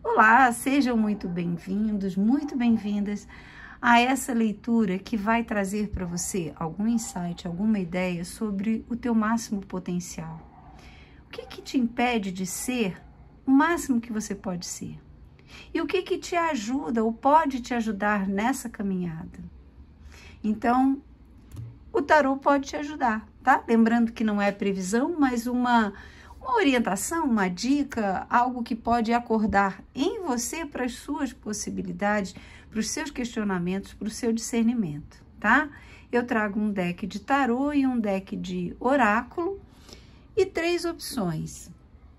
Olá, sejam muito bem-vindos, muito bem-vindas a essa leitura que vai trazer para você algum insight, alguma ideia sobre o teu máximo potencial. O que te impede de ser o máximo que você pode ser? E o que te ajuda ou pode te ajudar nessa caminhada? Então, o tarô pode te ajudar, tá? Lembrando que não é previsão, mas uma orientação, uma dica, algo que pode acordar em você para as suas possibilidades, para os seus questionamentos, para o seu discernimento, tá? Eu trago um deck de tarô e um deck de oráculo e 3 opções.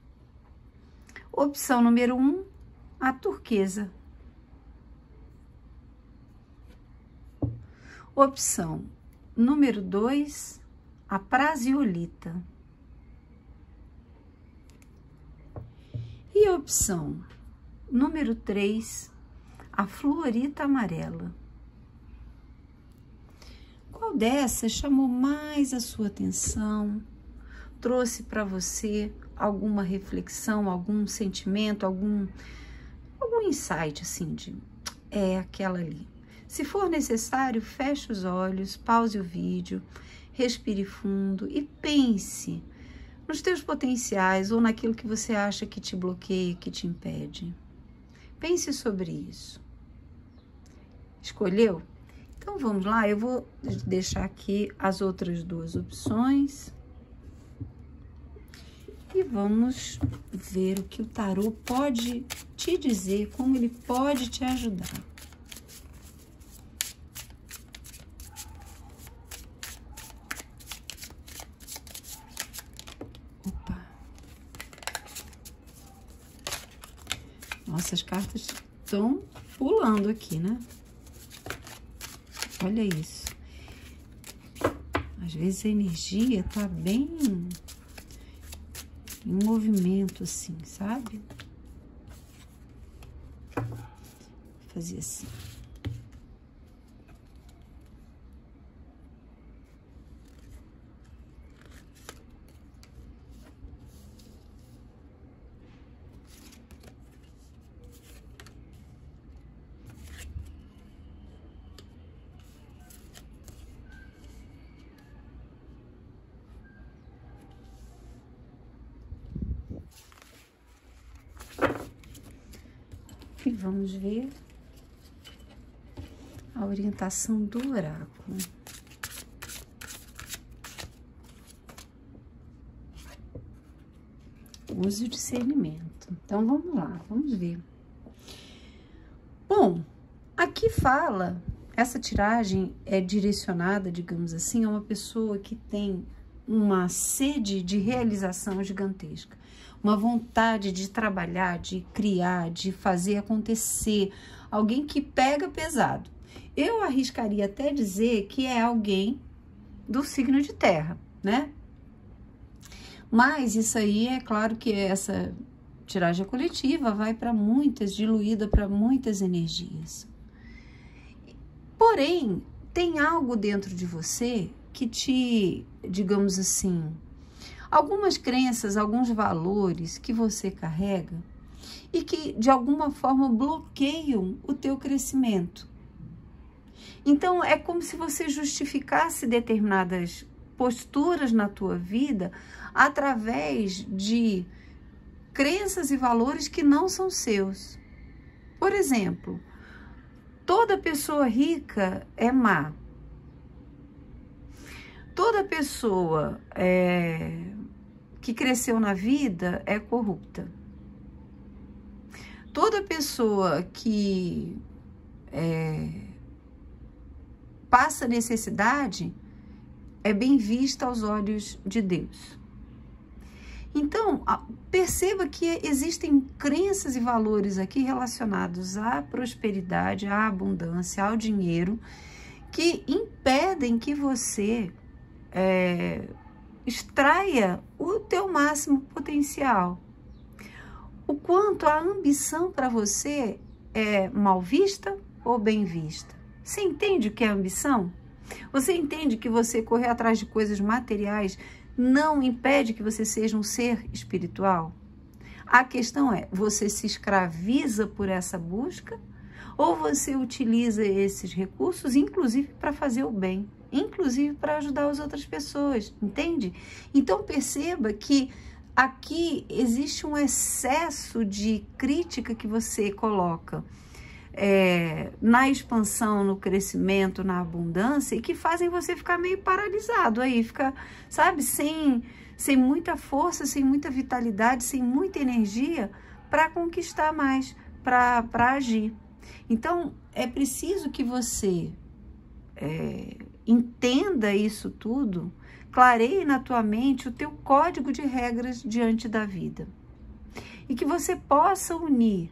Opção número 1, a turquesa. Opção número 2, a prasiolita. E opção número 3, a fluorita amarela. Qual dessas chamou mais a sua atenção? Trouxe para você alguma reflexão, algum sentimento, algum insight assim de aquela ali. Se for necessário, feche os olhos, pause o vídeo, respire fundo e pense nos teus potenciais ou naquilo que você acha que te bloqueia, que te impede. Pense sobre isso. Escolheu? Então vamos lá, eu vou deixar aqui as outras 2 opções. E vamos ver o que o tarô pode te dizer, como ele pode te ajudar. Nossa, as cartas estão pulando aqui, né? Olha isso. Às vezes a energia tá bem em movimento, assim, sabe? Vou fazer assim. E vamos ver a orientação do oráculo. Use o discernimento. Então, vamos lá, vamos ver. Bom, aqui fala, essa tiragem é direcionada, digamos assim, a uma pessoa que tem uma sede de realização gigantesca. Uma vontade de trabalhar, de criar, de fazer acontecer. Alguém que pega pesado. Eu arriscaria até dizer que é alguém do signo de terra, né? Mas isso aí é claro que essa tiragem coletiva vai para muitas, diluída para muitas energias. Porém, tem algo dentro de você que te, digamos assim, algumas crenças, alguns valores que você carrega e que de alguma forma bloqueiam o teu crescimento. Então é como se você justificasse determinadas posturas na tua vida através de crenças e valores que não são seus. Por exemplo, toda pessoa rica é má. Toda pessoa que cresceu na vida é corrupta. Toda pessoa que passa necessidade é bem vista aos olhos de Deus. Então, perceba que existem crenças e valores aqui relacionados à prosperidade, à abundância, ao dinheiro, que impedem que você extraia o teu máximo potencial. O quanto a ambição para você é mal vista ou bem vista? Você entende o que é ambição? Você entende que você correr atrás de coisas materiais não impede que você seja um ser espiritual? A questão é, você se escraviza por essa busca ou você utiliza esses recursos, inclusive para fazer o bem, inclusive para ajudar as outras pessoas, entende? Então perceba que aqui existe um excesso de crítica que você coloca na expansão, no crescimento, na abundância, e que fazem você ficar meio paralisado aí, fica, sabe, sem muita força, sem muita vitalidade, sem muita energia para conquistar mais, para agir. Então, é preciso que você entenda isso tudo, clareie na tua mente o teu código de regras diante da vida. E que você possa unir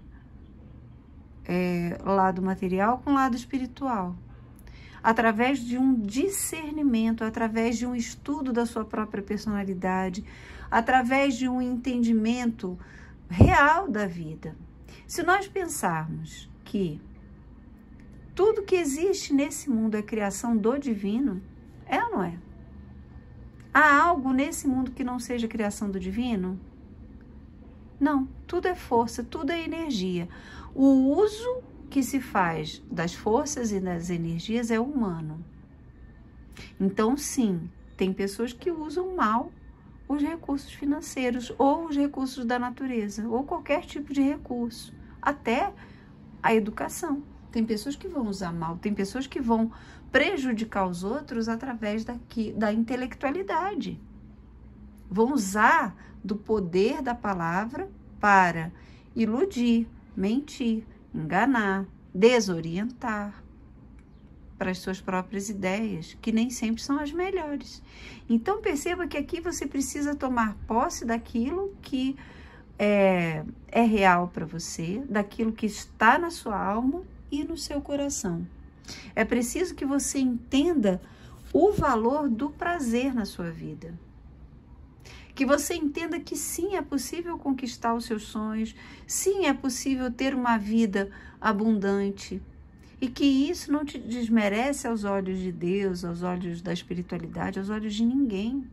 lado material com lado espiritual, através de um discernimento, através de um estudo da sua própria personalidade, através de um entendimento real da vida. Se nós pensarmos que tudo que existe nesse mundo é criação do divino, é ou não é? Há algo nesse mundo que não seja criação do divino? Não, tudo é força, tudo é energia. O uso que se faz das forças e das energias é humano. Então, sim, tem pessoas que usam mal os recursos financeiros ou os recursos da natureza, ou qualquer tipo de recurso, até a educação. Tem pessoas que vão usar mal, tem pessoas que vão prejudicar os outros através da intelectualidade. Vão usar do poder da palavra para iludir, mentir, enganar, desorientar para as suas próprias ideias, que nem sempre são as melhores. Então perceba que aqui você precisa tomar posse daquilo que é real para você, daquilo que está na sua alma e no seu coração. É preciso que você entenda o valor do prazer na sua vida. Que você entenda que sim, é possível conquistar os seus sonhos, sim, é possível ter uma vida abundante, e que isso não te desmerece aos olhos de Deus, aos olhos da espiritualidade, aos olhos de ninguém.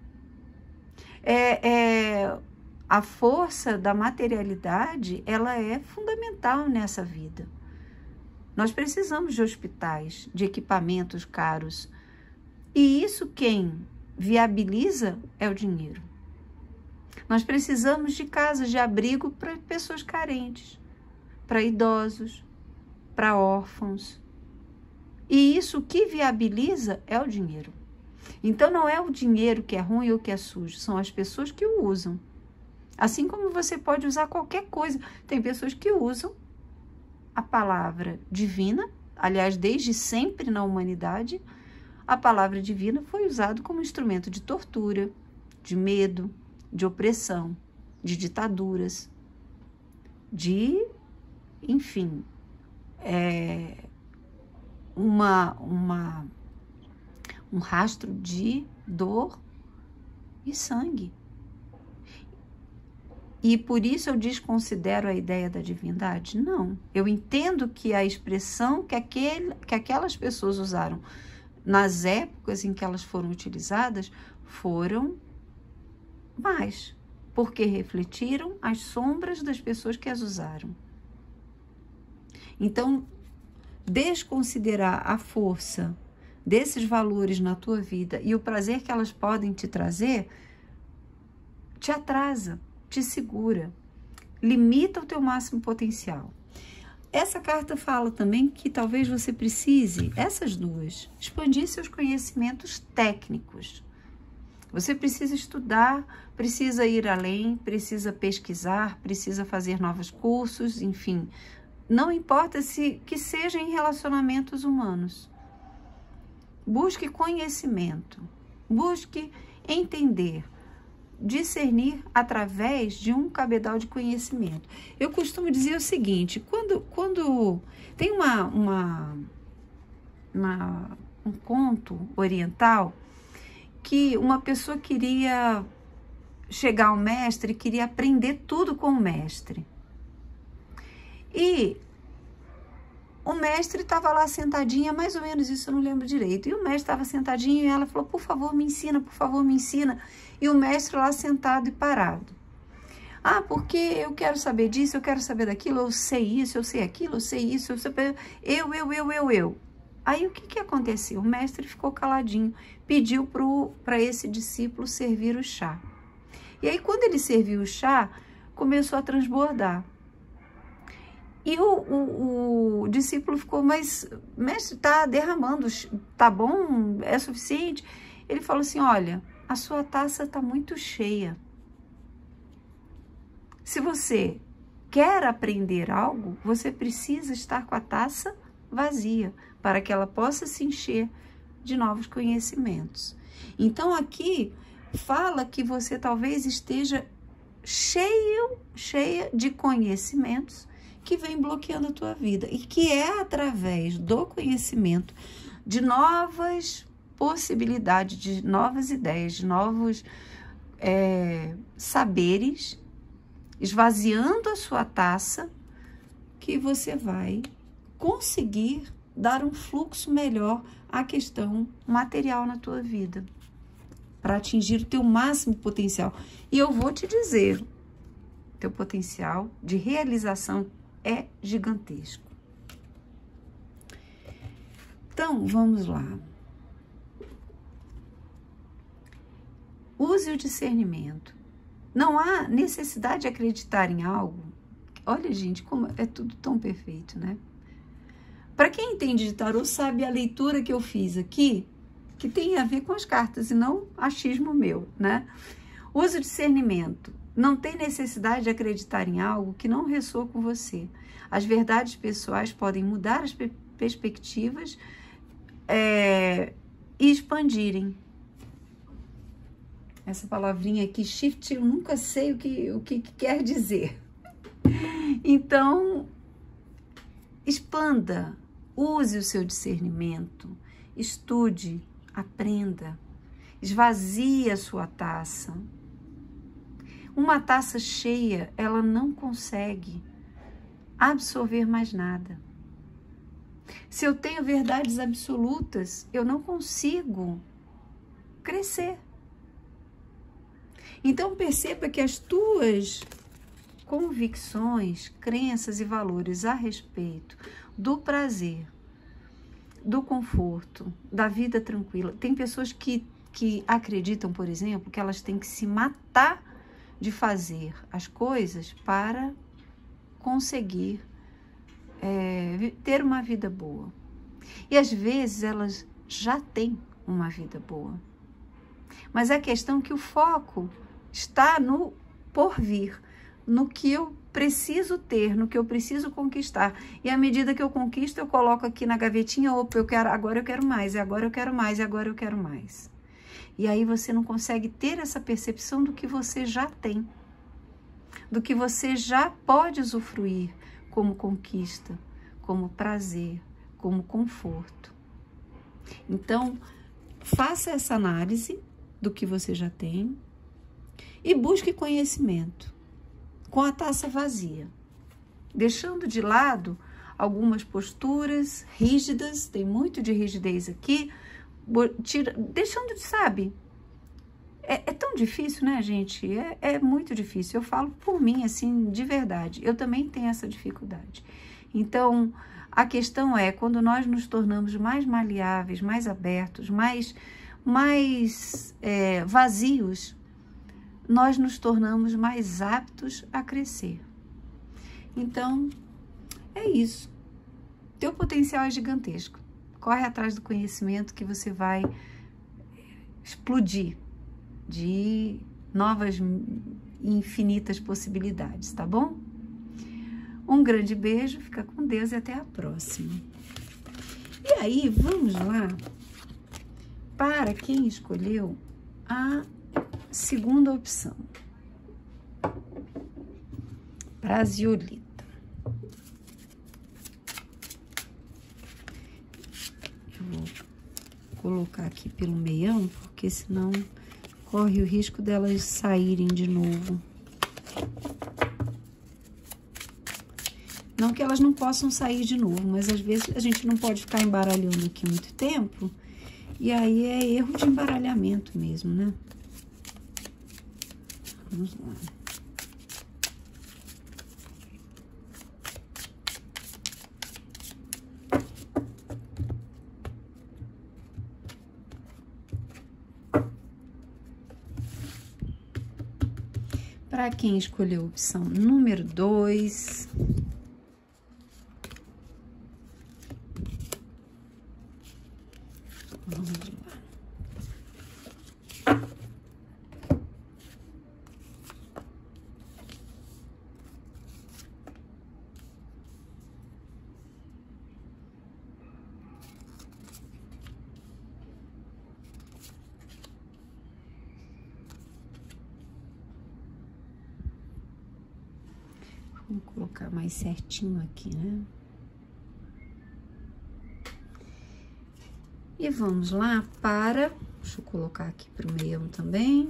A força da materialidade, ela é fundamental nessa vida. Nós precisamos de hospitais, de equipamentos caros, e isso quem viabiliza é o dinheiro. Nós precisamos de casas de abrigo para pessoas carentes, para idosos, para órfãos. E isso que viabiliza é o dinheiro. Então não é o dinheiro que é ruim ou que é sujo, são as pessoas que o usam. Assim como você pode usar qualquer coisa. Tem pessoas que usam a palavra divina, aliás, desde sempre na humanidade, a palavra divina foi usada como instrumento de tortura, de medo, de opressão, de ditaduras, de, enfim, um rastro de dor e sangue. E por isso eu desconsidero a ideia da divindade? Não. Eu entendo que a expressão que aquelas pessoas usaram nas épocas em que elas foram utilizadas foram mais, porque refletiram as sombras das pessoas que as usaram. Então, desconsiderar a força desses valores na tua vida e o prazer que elas podem te trazer, te atrasa, te segura, limita o teu máximo potencial. Essa carta fala também que talvez você precise, essas duas, expandir seus conhecimentos técnicos. Você precisa estudar, precisa ir além, precisa pesquisar, precisa fazer novos cursos, enfim. Não importa que seja em relacionamentos humanos. Busque conhecimento, busque entender, discernir através de um cabedal de conhecimento. Eu costumo dizer o seguinte, quando tem um conto oriental que uma pessoa queria chegar ao mestre, queria aprender tudo com o mestre. E o mestre estava lá sentadinha, mais ou menos isso, eu não lembro direito. E o mestre estava sentadinho e ela falou, por favor, me ensina, por favor, me ensina. E o mestre lá sentado e parado. Ah, porque eu quero saber disso, eu quero saber daquilo, eu sei isso, eu sei aquilo, eu sei isso, eu sei... Eu. Aí, o que aconteceu? O mestre ficou caladinho, pediu para esse discípulo servir o chá. E aí, quando ele serviu o chá, começou a transbordar. E o discípulo ficou, mas, mestre, está derramando, tá bom? É suficiente? Ele falou assim, olha, a sua taça está muito cheia. Se você quer aprender algo, você precisa estar com a taça vazia, para que ela possa se encher de novos conhecimentos. Então, aqui fala que você talvez esteja cheia de conhecimentos que vem bloqueando a tua vida e que é através do conhecimento de novas possibilidades, de novas ideias, de novos saberes, esvaziando a sua taça, que você vai conseguir dar um fluxo melhor à questão material na tua vida, para atingir o teu máximo potencial. E eu vou te dizer, teu potencial de realização é gigantesco. Então, vamos lá. Use o discernimento. Não há necessidade de acreditar em algo. Olha, gente, como é tudo tão perfeito, né? Para quem entende de tarô, sabe a leitura que eu fiz aqui, que tem a ver com as cartas e não achismo meu, né? Use o discernimento. Não tem necessidade de acreditar em algo que não ressoa com você. As verdades pessoais podem mudar as perspectivas e expandirem. Essa palavrinha aqui, shift, eu nunca sei o que quer dizer. Então, expanda, use o seu discernimento, estude, aprenda, esvazie a sua taça. Uma taça cheia, ela não consegue absorver mais nada. Se eu tenho verdades absolutas, eu não consigo crescer. Então, perceba que as tuas convicções, crenças e valores a respeito do prazer, do conforto, da vida tranquila. Tem pessoas que acreditam, por exemplo, que elas têm que se matar de fazer as coisas para conseguir ter uma vida boa. E às vezes elas já têm uma vida boa. Mas a questão é que o foco está no porvir, no que eu preciso ter, no que eu preciso conquistar. E à medida que eu conquisto, eu coloco aqui na gavetinha, opa, agora eu quero mais, agora eu quero mais, agora eu quero mais. E aí você não consegue ter essa percepção do que você já tem, do que você já pode usufruir como conquista, como prazer, como conforto. Então, faça essa análise do que você já tem e busque conhecimento com a taça vazia, deixando de lado algumas posturas rígidas, tem muito de rigidez aqui, deixando de, sabe, é tão difícil, né, gente? É muito difícil. Eu falo por mim, assim, de verdade. Eu também tenho essa dificuldade. Então, a questão é, quando nós nos tornamos mais maleáveis, mais abertos, mais vazios, nós nos tornamos mais aptos a crescer. Então, é isso. Teu potencial é gigantesco. Corre atrás do conhecimento que você vai explodir de novas infinitas possibilidades, tá bom? Um grande beijo, fica com Deus e até a próxima. E aí, vamos lá para quem escolheu a segunda opção, Brasiolita. Eu vou colocar aqui pelo meião, porque senão corre o risco delas saírem de novo. Não que elas não possam sair de novo, mas às vezes a gente não pode ficar embaralhando aqui muito tempo, e aí é erro de embaralhamento mesmo, né? Vamos lá. Para quem escolheu a opção número 2, vamos lá. Vamos colocar mais certinho aqui, né? E vamos lá para... Deixa eu colocar aqui para o meião também.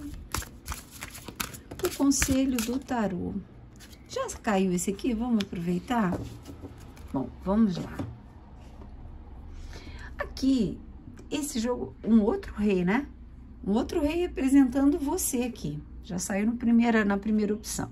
O conselho do tarô. Já caiu esse aqui? Vamos aproveitar? Bom, vamos lá. Aqui, esse jogo, um outro rei, né? Um outro rei representando você aqui. Já saiu na primeira opção.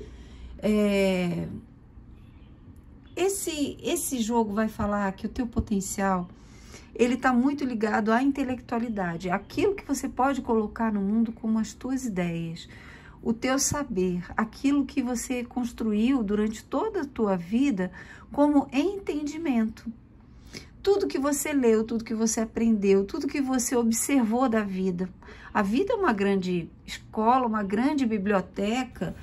Esse jogo vai falar que o teu potencial, ele tá muito ligado à intelectualidade, aquilo que você pode colocar no mundo como as tuas ideias, o teu saber, aquilo que você construiu durante toda a tua vida como entendimento. Tudo que você leu, tudo que você aprendeu, tudo que você observou da vida. A vida é uma grande escola, uma grande biblioteca,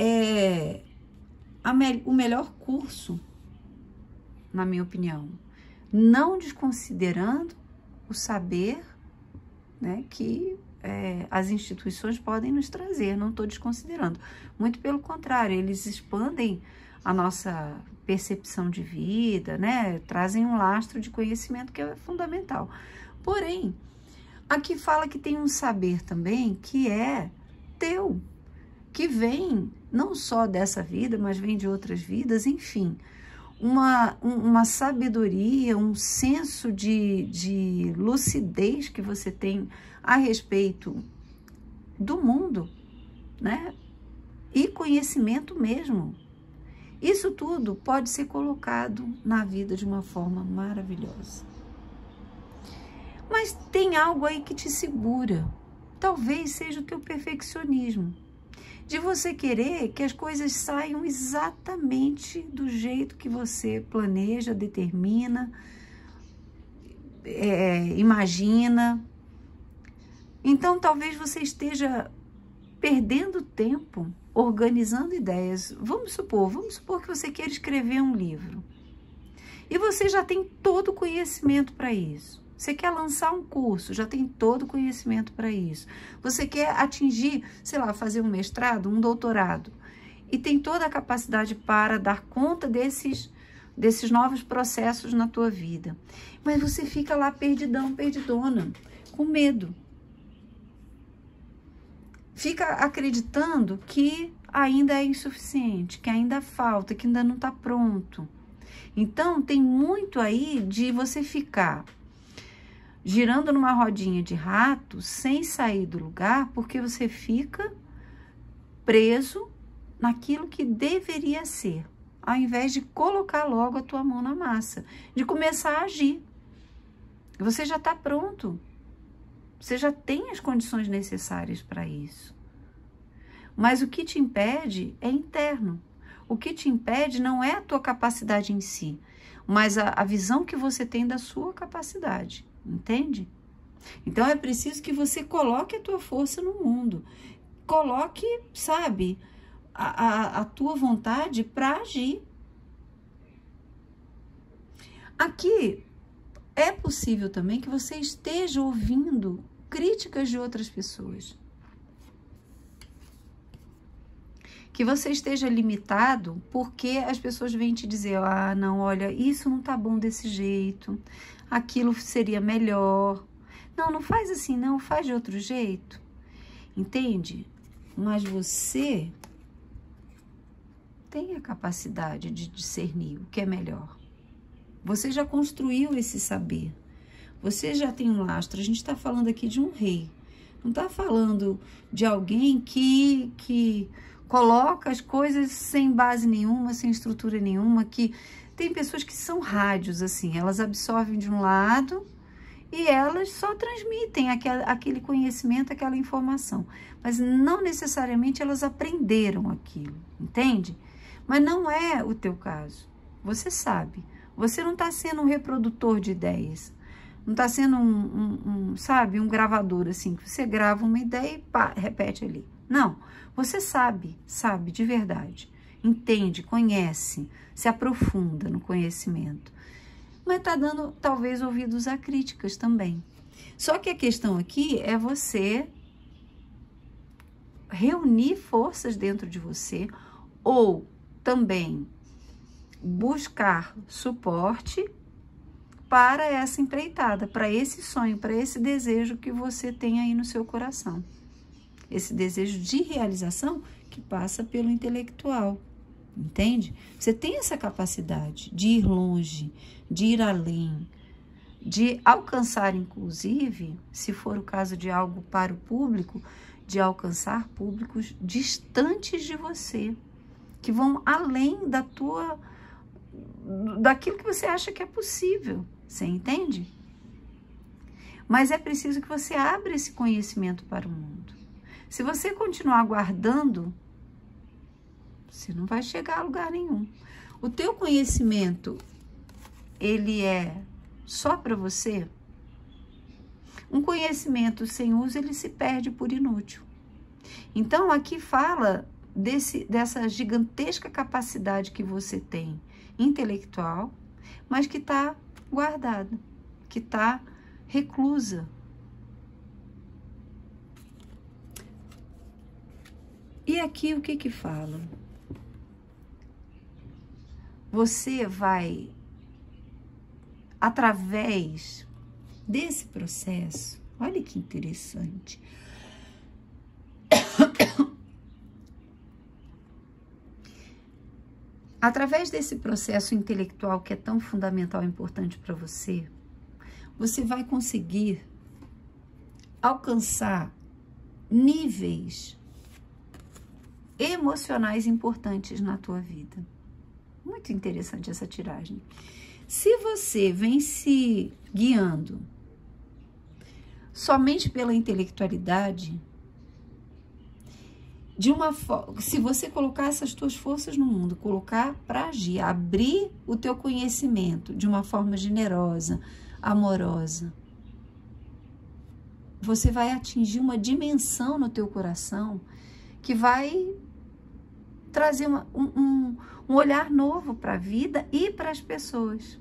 o melhor curso, na minha opinião, não desconsiderando o saber, né, que as instituições podem nos trazer, não estou desconsiderando, muito pelo contrário, eles expandem a nossa percepção de vida, né, trazem um lastro de conhecimento que é fundamental. Porém, aqui fala que tem um saber também que é teu, que vem não só dessa vida, mas vem de outras vidas, enfim, uma sabedoria, um senso de lucidez que você tem a respeito do mundo, né? E conhecimento mesmo. Isso tudo pode ser colocado na vida de uma forma maravilhosa. Mas tem algo aí que te segura. Talvez seja o teu perfeccionismo. De você querer que as coisas saiam exatamente do jeito que você planeja, determina, imagina. Então, talvez você esteja perdendo tempo organizando ideias. Vamos supor que você queira escrever um livro. E você já tem todo o conhecimento para isso. Você quer lançar um curso, já tem todo o conhecimento para isso. Você quer atingir, sei lá, fazer um mestrado, um doutorado. E tem toda a capacidade para dar conta desses novos processos na tua vida. Mas você fica lá perdidão, perdidona, com medo. Fica acreditando que ainda é insuficiente, que ainda falta, que ainda não está pronto. Então, tem muito aí de você ficar girando numa rodinha de rato, sem sair do lugar, porque você fica preso naquilo que deveria ser, ao invés de colocar logo a tua mão na massa, de começar a agir. Você já está pronto, você já tem as condições necessárias para isso. Mas o que te impede é interno. O que te impede não é a tua capacidade em si, mas a visão que você tem da sua capacidade. Entende? Então, é preciso que você coloque a tua força no mundo. Coloque, sabe, a tua vontade para agir. Aqui, é possível também que você esteja ouvindo críticas de outras pessoas. Que você esteja limitado porque as pessoas vêm te dizer, ah, não, olha, isso não tá bom desse jeito, aquilo seria melhor. Não faz assim, não, faz de outro jeito. Entende? Mas você tem a capacidade de discernir o que é melhor. Você já construiu esse saber. Você já tem um lastro. A gente está falando aqui de um rei. Não está falando de alguém que coloca as coisas sem base nenhuma, sem estrutura nenhuma, que tem pessoas que são rádios, assim, elas absorvem de um lado e elas só transmitem aquele conhecimento, aquela informação, mas não necessariamente elas aprenderam aquilo, entende? Mas não é o teu caso, você sabe, você não está sendo um reprodutor de ideias, não está sendo sabe, um gravador assim, que você grava uma ideia e pá, repete ali. Não, você sabe de verdade, entende, conhece, se aprofunda no conhecimento. Mas está dando, talvez, ouvidos a críticas também. Só que a questão aqui é você reunir forças dentro de você ou também buscar suporte para essa empreitada, para esse sonho, para esse desejo que você tem aí no seu coração. Esse desejo de realização que passa pelo intelectual, entende? Você tem essa capacidade de ir longe, de ir além, de alcançar, inclusive, se for o caso de algo para o público, de alcançar públicos distantes de você, que vão além daquilo que você acha que é possível. Você entende? Mas é preciso que você abra esse conhecimento para o mundo. Se você continuar guardando, você não vai chegar a lugar nenhum. O teu conhecimento, ele é só para você? Um conhecimento sem uso, ele se perde por inútil. Então, aqui fala dessa gigantesca capacidade que você tem intelectual, mas que está guardada, que está reclusa. E aqui o que fala? Você vai, através desse processo, olha que interessante, através desse processo intelectual que é tão fundamental e importante para você, você vai conseguir alcançar níveis emocionais importantes na tua vida. Muito interessante essa tiragem. Se você vem se guiando somente pela intelectualidade, se você colocar essas tuas forças no mundo, colocar para agir, abrir o teu conhecimento de uma forma generosa, amorosa, você vai atingir uma dimensão no teu coração que vai trazer um olhar novo para a vida e para as pessoas.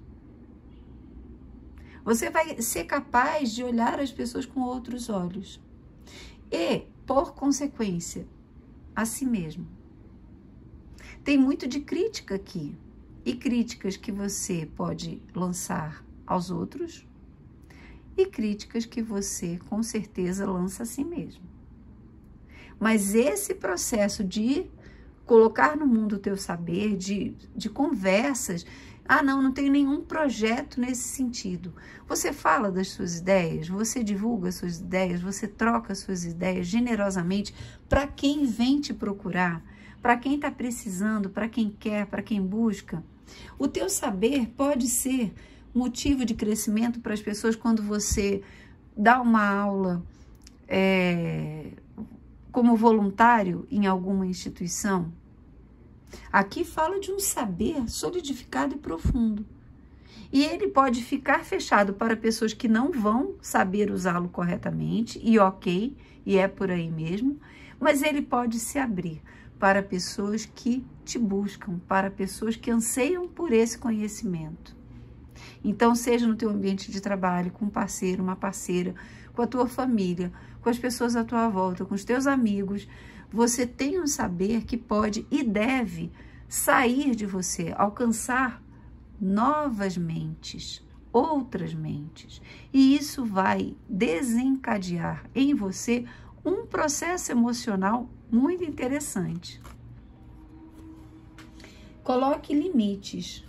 Você vai ser capaz de olhar as pessoas com outros olhos e, por consequência, a si mesmo. Tem muito de crítica aqui, e críticas que você pode lançar aos outros e críticas que você, com certeza, lança a si mesmo. Mas esse processo de colocar no mundo o teu saber, de conversas, não tenho nenhum projeto nesse sentido. Você fala das suas ideias, você divulga as suas ideias, você troca as suas ideias generosamente para quem vem te procurar, para quem está precisando, para quem quer, para quem busca. O teu saber pode ser motivo de crescimento para as pessoas quando você dá uma aula como voluntário em alguma instituição. Aqui fala de um saber solidificado e profundo. E ele pode ficar fechado para pessoas que não vão saber usá-lo corretamente, e ok, e é por aí mesmo, mas ele pode se abrir para pessoas que te buscam, para pessoas que anseiam por esse conhecimento. Então, seja no teu ambiente de trabalho, com um parceiro, uma parceira, com a tua família, com as pessoas à tua volta, com os teus amigos, você tem um saber que pode e deve sair de você, alcançar novas mentes, outras mentes. E isso vai desencadear em você um processo emocional muito interessante. Coloque limites.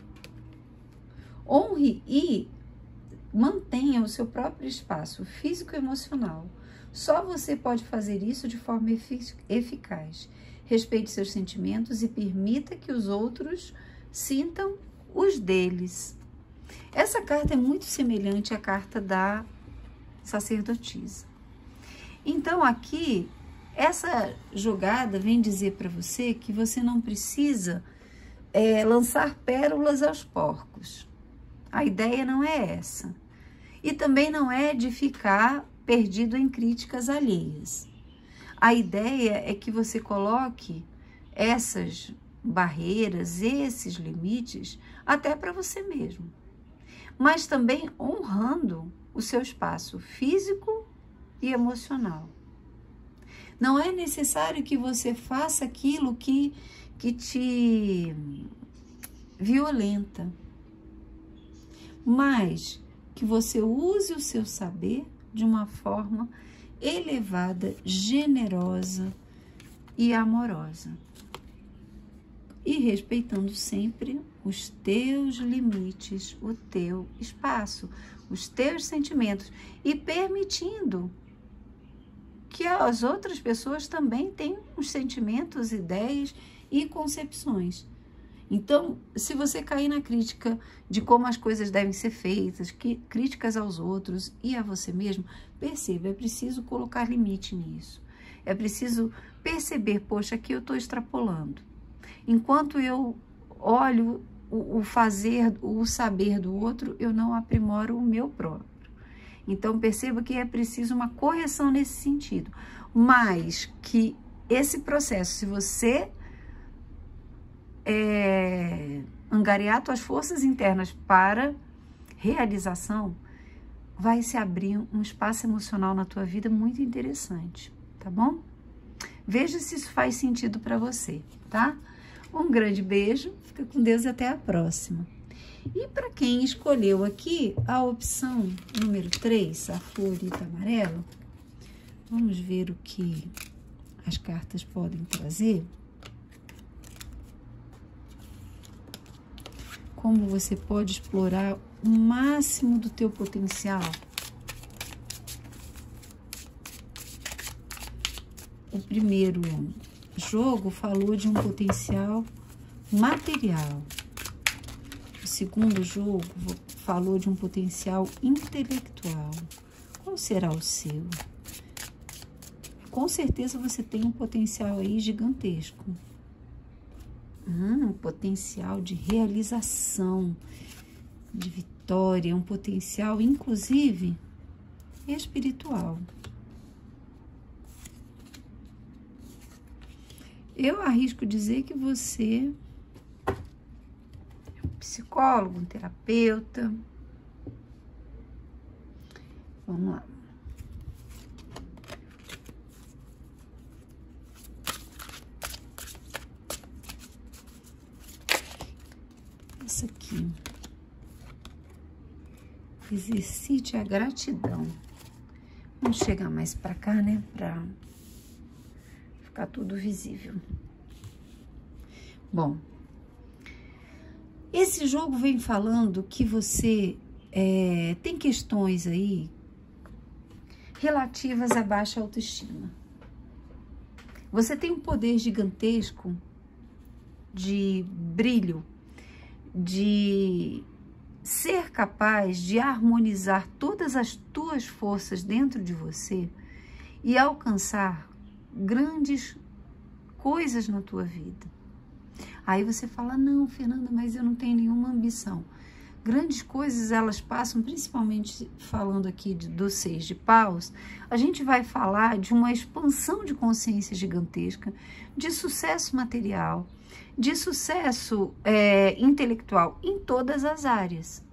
Honre e mantenha o seu próprio espaço físico e emocional. Só você pode fazer isso de forma eficaz. Respeite seus sentimentos e permita que os outros sintam os deles. Essa carta é muito semelhante à carta da sacerdotisa. Então, aqui, essa jogada vem dizer para você que você não precisa lançar pérolas aos porcos. A ideia não é essa. E também não é de ficar perdido em críticas alheias. A ideia é que você coloque essas barreiras, esses limites, até para você mesmo. Mas também honrando o seu espaço físico e emocional. Não é necessário que você faça aquilo que te violenta, mas que você use o seu saber de uma forma elevada, generosa e amorosa. E respeitando sempre os teus limites, o teu espaço, os teus sentimentos e permitindo que as outras pessoas também tenham os sentimentos, ideias e concepções. Então, se você cair na crítica de como as coisas devem ser feitas, críticas aos outros e a você mesmo, perceba, é preciso colocar limite nisso. É preciso perceber, poxa, aqui eu estou extrapolando. Enquanto eu olho o fazer, o saber do outro, eu não aprimoro o meu próprio. Então, perceba que é preciso uma correção nesse sentido. Mas que esse processo, se você angariar suas forças internas para realização, vai se abrir um espaço emocional na tua vida muito interessante, tá bom? Veja se isso faz sentido para você, tá? Um grande beijo, fica com Deus e até a próxima. E para quem escolheu aqui a opção número 3, a florita amarela, vamos ver o que as cartas podem trazer. Como você pode explorar o máximo do teu potencial. O primeiro jogo falou de um potencial material. O segundo jogo falou de um potencial intelectual. Qual será o seu? Com certeza você tem um potencial aí gigantesco. Um potencial de realização, de vitória, um potencial, inclusive, espiritual. Eu arrisco dizer que você é um psicólogo, um terapeuta. Vamos lá. Isso aqui. Exercite a gratidão. Vamos chegar mais para cá, né? Para ficar tudo visível. Bom, esse jogo vem falando que você tem questões aí relativas à baixa autoestima. Você tem um poder gigantesco de brilho, de ser capaz de harmonizar todas as tuas forças dentro de você e alcançar grandes coisas na tua vida. Aí você fala, não, Fernanda, mas eu não tenho nenhuma ambição. Grandes coisas, elas passam, principalmente falando aqui do 6 de paus, a gente vai falar de uma expansão de consciência gigantesca, de sucesso material, de sucesso intelectual em todas as áreas.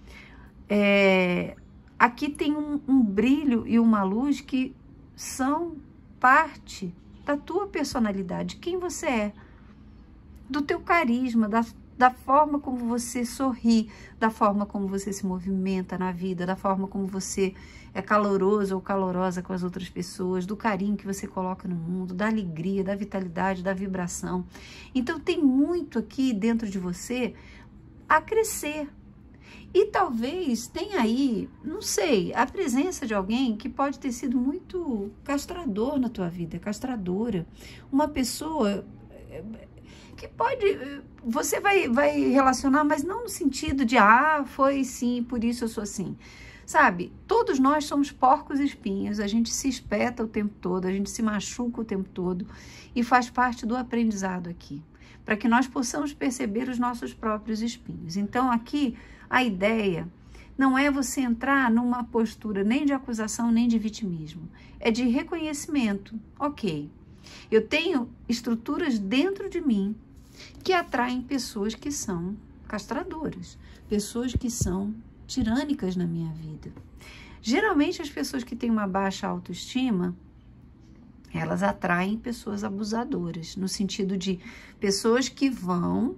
Aqui tem um brilho e uma luz que são parte da tua personalidade, quem você é, do teu carisma, da forma como você sorri, da forma como você se movimenta na vida, da forma como você é caloroso ou calorosa com as outras pessoas, do carinho que você coloca no mundo, da alegria, da vitalidade, da vibração. Então tem muito aqui dentro de você a crescer. E talvez tenha aí, não sei, a presença de alguém que pode ter sido muito castrador na tua vida, castradora. Uma pessoa que pode, você vai relacionar, mas não no sentido de, foi sim, por isso eu sou assim. Sabe, todos nós somos porcos espinhos, a gente se espeta o tempo todo, a gente se machuca o tempo todo e faz parte do aprendizado aqui, para que nós possamos perceber os nossos próprios espinhos. Então aqui a ideia não é você entrar numa postura nem de acusação nem de vitimismo, é de reconhecimento. Ok, eu tenho estruturas dentro de mim que atraem pessoas que são castradoras, pessoas que são tirânicas na minha vida. Geralmente as pessoas que têm uma baixa autoestima, elas atraem pessoas abusadoras, no sentido de pessoas que vão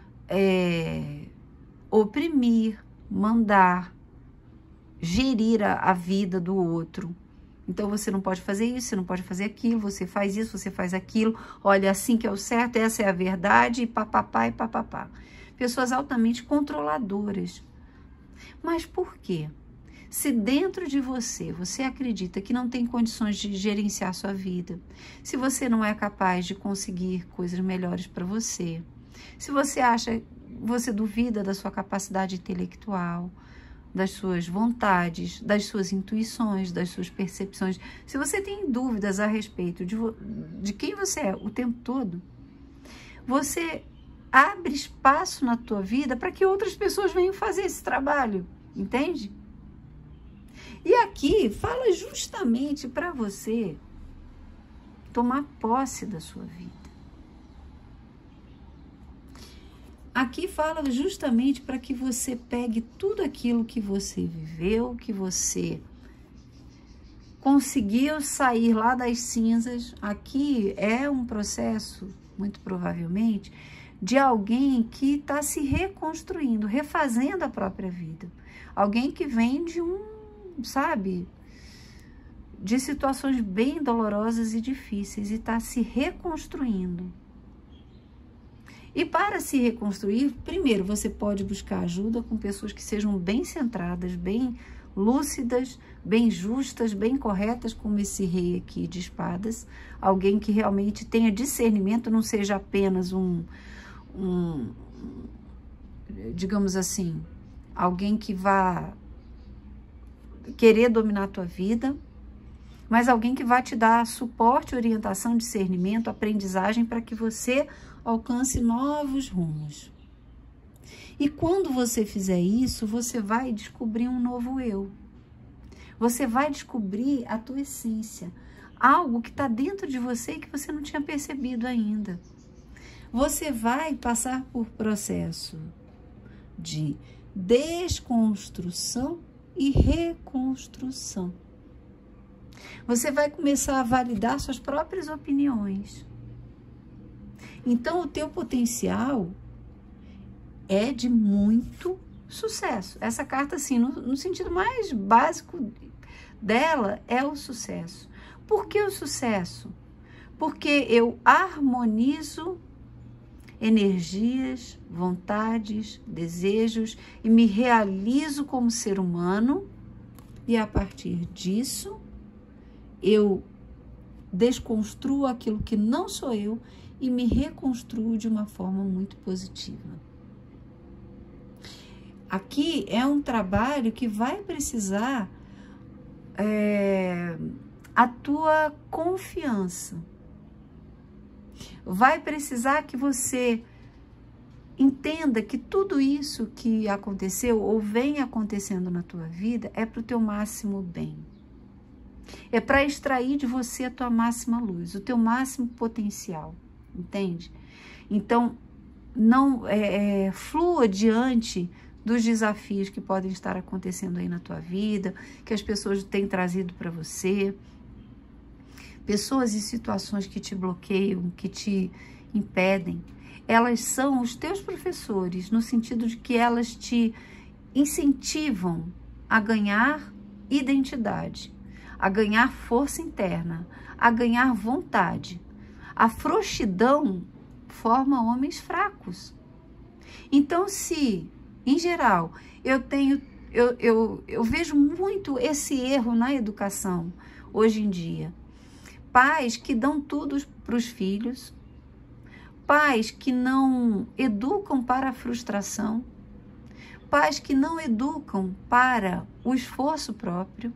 oprimir, mandar, gerir a vida do outro. Então você não pode fazer isso, você não pode fazer aquilo, você faz isso, você faz aquilo, olha, assim que é o certo, essa é a verdade, e papapá e papapá. Pessoas altamente controladoras. Mas por quê? Se dentro de você, você acredita que não tem condições de gerenciar sua vida, se você não é capaz de conseguir coisas melhores para você, se você acha, você duvida da sua capacidade intelectual, das suas vontades, das suas intuições, das suas percepções, se você tem dúvidas a respeito de quem você é o tempo todo, você abre espaço na tua vida para que outras pessoas venham fazer esse trabalho, entende? E aqui fala justamente para você tomar posse da sua vida. Aqui fala justamente para que você pegue tudo aquilo que você viveu, que você conseguiu sair lá das cinzas. Aqui é um processo, muito provavelmente, de alguém que está se reconstruindo, refazendo a própria vida. Alguém que vem de de situações bem dolorosas e difíceis e está se reconstruindo. E para se reconstruir, primeiro você pode buscar ajuda com pessoas que sejam bem centradas, bem lúcidas, bem justas, bem corretas, como esse rei aqui de espadas. Alguém que realmente tenha discernimento, não seja apenas digamos assim, alguém que vá querer dominar a tua vida, mas alguém que vai te dar suporte, orientação, discernimento, aprendizagem para que você alcance novos rumos. E quando você fizer isso, você vai descobrir um novo eu. Você vai descobrir a tua essência, algo que está dentro de você e que você não tinha percebido ainda. Você vai passar por processo de desconstrução e reconstrução. Você vai começar a validar suas próprias opiniões. Então, o teu potencial é de muito sucesso. Essa carta, assim, no sentido mais básico dela, é o sucesso. Por que o sucesso? Porque eu harmonizo energias, vontades, desejos e me realizo como ser humano, e a partir disso eu desconstruo aquilo que não sou eu e me reconstruo de uma forma muito positiva. Aqui é um trabalho que vai precisar a tua confiança. Vai precisar que você entenda que tudo isso que aconteceu ou vem acontecendo na tua vida é para o teu máximo bem. É para extrair de você a tua máxima luz, o teu máximo potencial, entende? Então, não flua diante dos desafios que podem estar acontecendo aí na tua vida, que as pessoas têm trazido para você. Pessoas e situações que te bloqueiam, que te impedem, elas são os teus professores, no sentido de que elas te incentivam a ganhar identidade, a ganhar força interna, a ganhar vontade. A frouxidão forma homens fracos. Então, se, em geral, eu vejo muito esse erro na educação hoje em dia. Pais que dão tudo para os filhos, pais que não educam para a frustração, pais que não educam para o esforço próprio.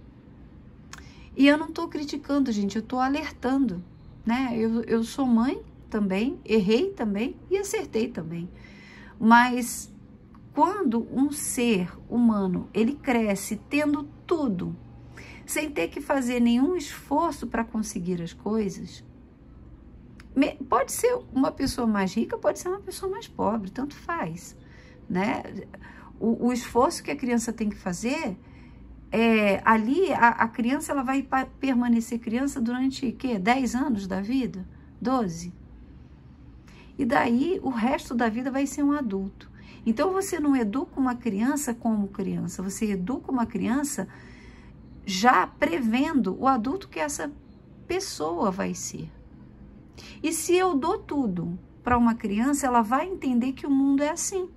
E eu não estou criticando, gente, eu estou alertando, né? Eu sou mãe também, errei também e acertei também. Mas quando um ser humano, ele cresce tendo tudo, sem ter que fazer nenhum esforço para conseguir as coisas, pode ser uma pessoa mais rica, pode ser uma pessoa mais pobre, tanto faz, né? O esforço que a criança tem que fazer, ali a criança ela vai permanecer criança durante, 10 anos da vida? 12? E daí o resto da vida vai ser um adulto. Então você não educa uma criança como criança, você educa uma criança já prevendo o adulto que essa pessoa vai ser. E se eu dou tudo para uma criança, ela vai entender que o mundo é assim.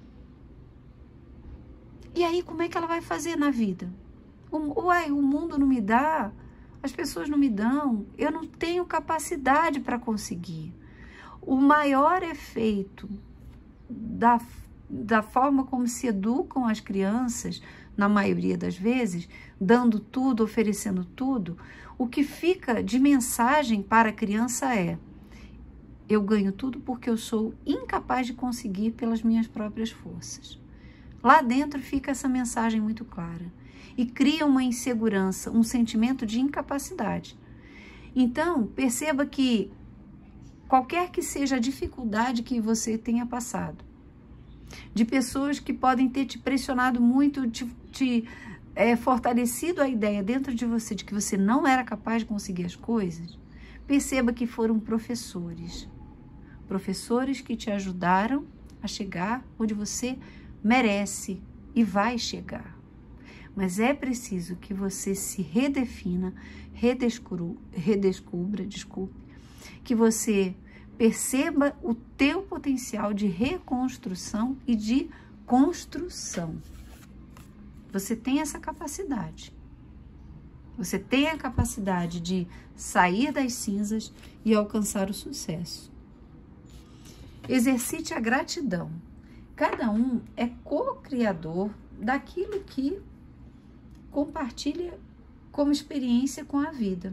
E aí, como é que ela vai fazer na vida? Uai, o mundo não me dá, as pessoas não me dão, eu não tenho capacidade para conseguir. O maior efeito da forma como se educam as crianças, na maioria das vezes, dando tudo, oferecendo tudo, o que fica de mensagem para a criança é: eu ganho tudo porque eu sou incapaz de conseguir pelas minhas próprias forças. Lá dentro fica essa mensagem muito clara e cria uma insegurança, um sentimento de incapacidade. Então, perceba que qualquer que seja a dificuldade que você tenha passado, de pessoas que podem ter te pressionado muito, fortalecido a ideia dentro de você de que você não era capaz de conseguir as coisas, perceba que foram professores que te ajudaram a chegar onde você merece e vai chegar. Mas é preciso que você se redefina, redescubra, que você perceba o teu potencial de reconstrução e de construção. Você tem essa capacidade. Você tem a capacidade de sair das cinzas e alcançar o sucesso. Exercite a gratidão. Cada um é co-criador daquilo que compartilha como experiência com a vida.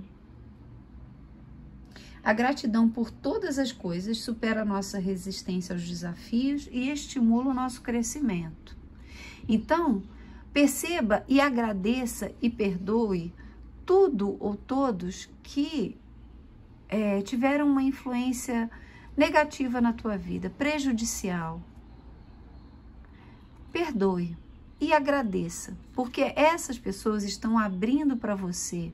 A gratidão por todas as coisas supera a nossa resistência aos desafios e estimula o nosso crescimento. Então, perceba e agradeça e perdoe tudo ou todos que tiveram uma influência negativa na tua vida, prejudicial. Perdoe e agradeça, porque essas pessoas estão abrindo para você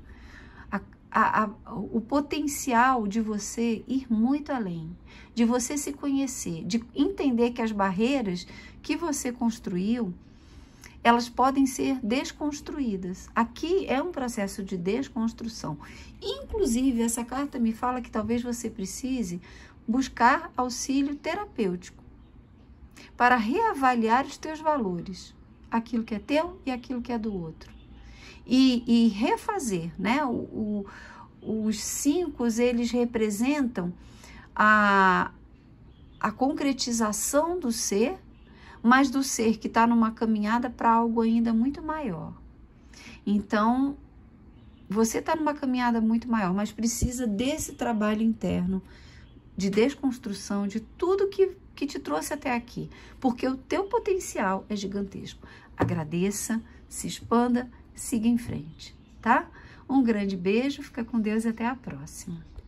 o potencial de você ir muito além, de você se conhecer, de entender que as barreiras que você construiu, elas podem ser desconstruídas. Aqui é um processo de desconstrução. Inclusive, essa carta me fala que talvez você precise buscar auxílio terapêutico para reavaliar os teus valores, aquilo que é teu e aquilo que é do outro. E refazer, né? Os 5, eles representam a concretização do ser, mas do ser que está numa caminhada para algo ainda muito maior. Então, você está numa caminhada muito maior, mas precisa desse trabalho interno, de desconstrução, de tudo que te trouxe até aqui, porque o teu potencial é gigantesco. Agradeça, se expanda, siga em frente, tá? Um grande beijo, fica com Deus e até a próxima.